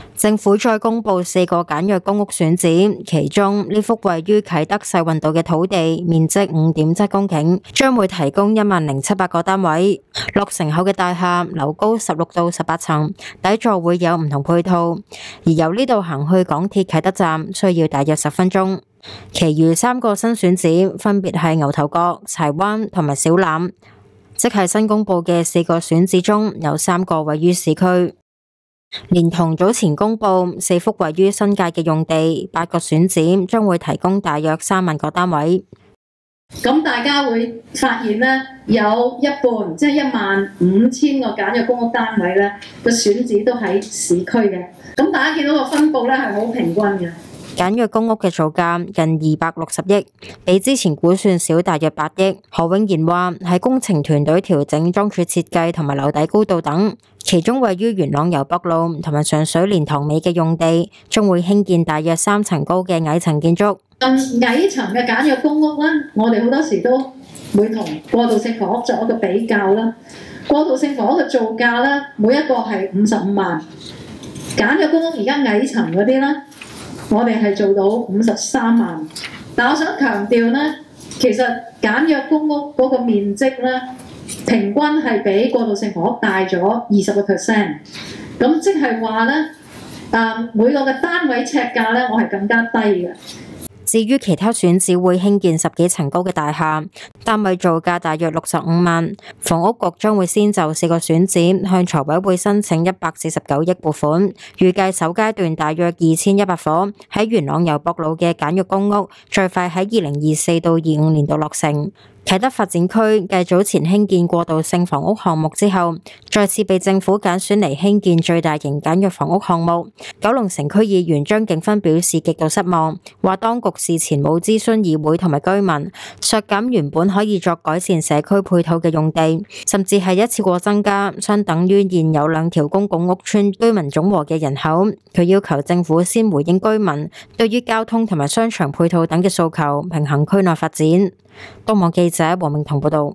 政府再公布4個簡約公屋選址，其中呢幅位於啟德世運道嘅土地，面積5.7公頃，將會提供10,700個單位。落成後嘅大廈樓高16到18層，底座會有唔同配套，而由呢度行去港鐵啟德站需要大約10分鐘。其餘3個新選址分別係牛頭角、柴灣同埋小欖，即係新公布嘅4個選址中有3個位於市區。連同早前公布4幅位於新界嘅用地，8個選址將會提供大約3萬個單位。 咁大家會發現咧，有一半即係15,000個簡約公屋單位咧，個選址都喺市區嘅。咁大家見到個分佈咧係好平均嘅。 簡約公屋嘅造價近260億，比之前估算少大約8億。何永賢話係工程團隊調整樁柱設計同埋樓底高度等，其中位於元朗油北路同埋上水蓮塘尾嘅用地，將會興建大約3層高嘅矮層建築。 矮層嘅簡約公屋咧，我哋好多時都會同過渡性房屋作一個比較啦。過渡性房屋嘅造價咧，每一個係55萬，簡約公屋而家矮層嗰啲咧，我哋係做到53萬。但我想強調咧，其實簡約公屋嗰個面積咧，平均係比過渡性房屋大咗20%。咁即係話咧，每個嘅單位尺價咧，我係更加低嘅。 至於其他選址會興建10幾層高嘅大廈，單位造價大約65萬。房屋局將會先就4個選址向財委會申請149億撥款，預計首階段大約2100伙喺元朗油博路嘅簡約公屋，最快喺2024到25年度落成。啟德發展區繼早前興建過渡性房屋項目之後，再次被政府揀選嚟興建最大型簡約房屋項目。九龍城區議員張景芬表示極度失望，話當局事前冇諮詢議會同埋居民，削減原本可以作改善社區配套嘅用地，甚至係一次過增加相等於現有2條公共屋邨居民總和嘅人口。佢要求政府先回應居民對於交通同埋商場配套等嘅訴求，平衡區內發展。東網記者黃明彤報道。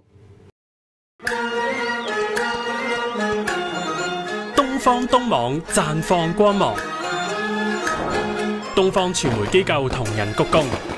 東方東網綻放光芒，東方傳媒機構同仁鞠躬。